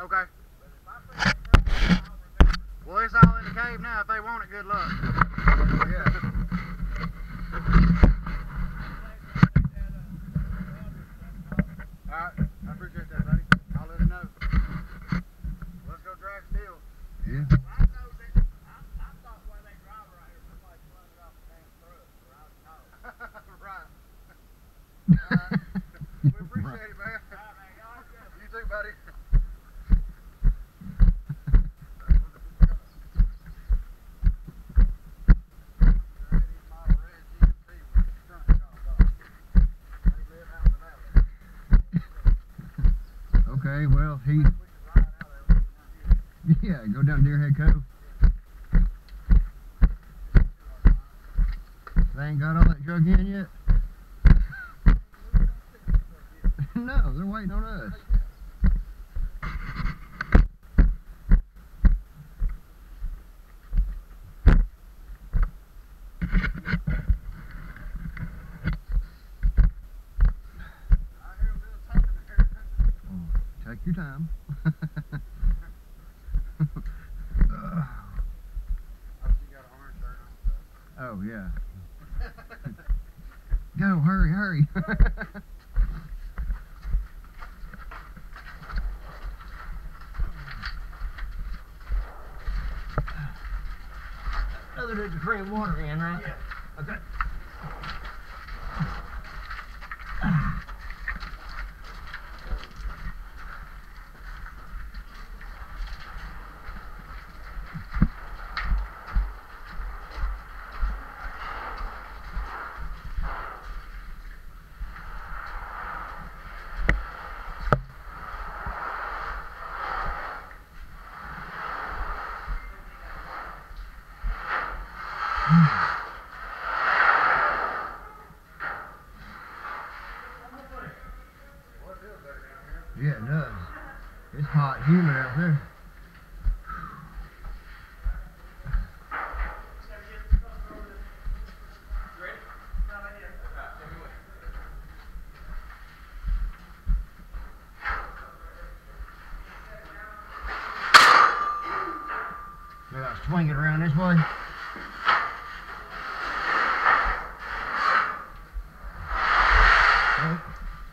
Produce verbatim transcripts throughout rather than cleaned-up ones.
Okay. Well, it's all in the cave now. If they want it, good luck. Yeah. Alright, I appreciate that, buddy. I'll let him know. Let's go drag steel. Yeah. I know that. I, I thought where they drive right here, somebody's running off the damn truck, or I don't know. Right. Alright. We appreciate Right. it, man. Alright, man. Y'all good. You too, buddy. Okay, well, he... Yeah, go down Deerhead Cove. They ain't got all that drug in yet? No, they're waiting on us. Take your time. Oh, yeah. Go, hurry, hurry. Other dudes are bringing water in, right? Yeah. Okay. Yeah, it does. It's hot and humid out there. I gotta swing it around this way. Oh.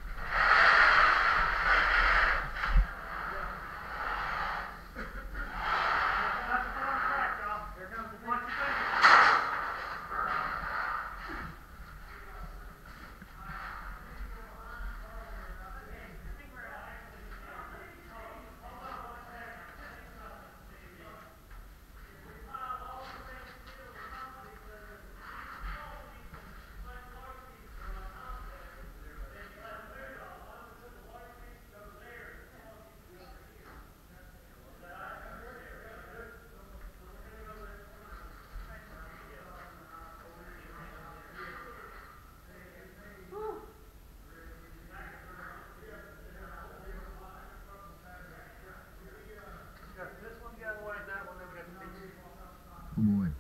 Oh boy.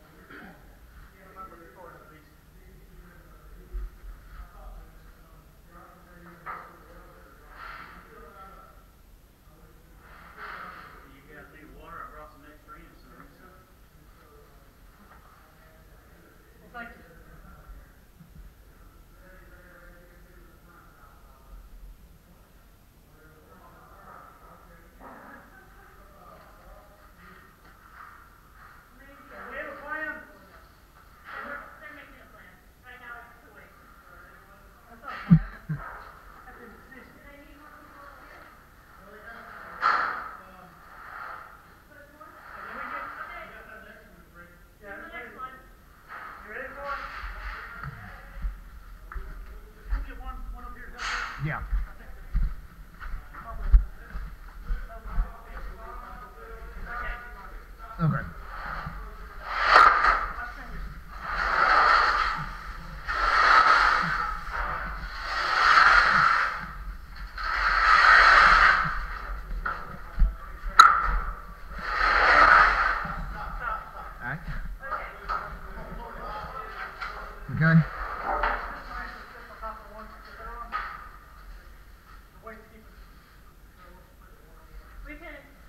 Yeah. Okay. Alright. Okay. We can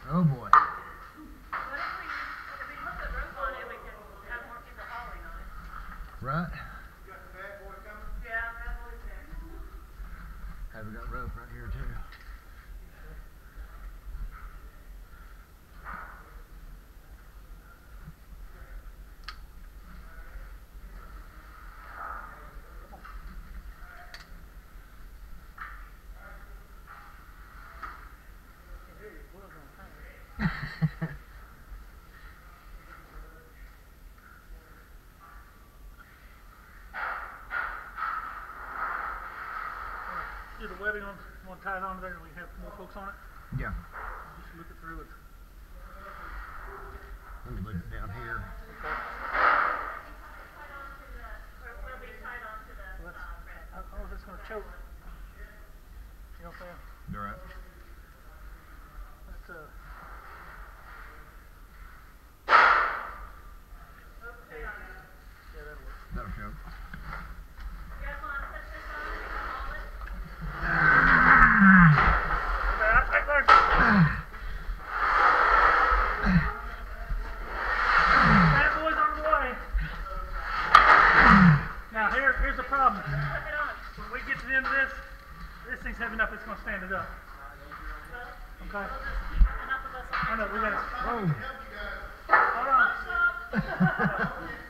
Oh boy. What if we, if we put the roof on it, we can have more people hauling on it? Right? You got the bad boy coming? Yeah, that boy's there. Have we got rope right here too? Do the webbing on, want to tie it onto there and we can have more folks on it? Yeah. Just look it through it. Let me leave it down here. We'll be tied onto the Well, that's, uh, red. how, how is this going to choke? You know what I'm saying? You're right. That's, uh, Okay, on it. yeah, that'll work. That'll show. You guys want to put this on and we can haul it? Right, right there. That boy's on the way. Now, here, here's the problem. Put it on. When we get to the end of this, this thing's heavy enough it's going to stand it up. Okay? We'll just keep enough of us on. I know, we got to. Oh. Hold on. Stop.